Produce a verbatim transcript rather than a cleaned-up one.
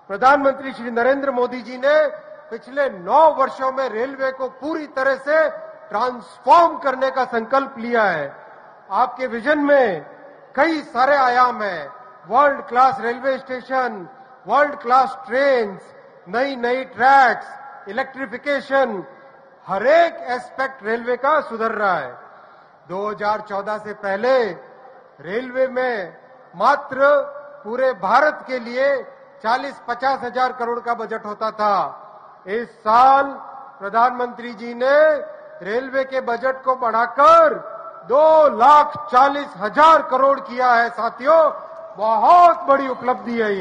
प्रधानमंत्री श्री नरेंद्र मोदी जी ने पिछले नौ वर्षों में रेलवे को पूरी तरह से ट्रांसफॉर्म करने का संकल्प लिया है। आपके विजन में कई सारे आयाम हैं, world class railway station, world class trains, नई नई ट्रैक्स, इलेक्ट्रिफिकेशन, हर एक एस्पेक्ट रेलवे का सुधर रहा है। दो हज़ार चौदह से पहले रेलवे में मात्र पूरे भारत के लिए चालीस पचास हजार करोड़ का बजट होता था। इस साल प्रधानमंत्री जी ने रेलवे के बजट को बढ़ाकर दो लाख चालीस हजार करोड़ किया है। साथियों, बहुत बड़ी उपलब्धि है ये।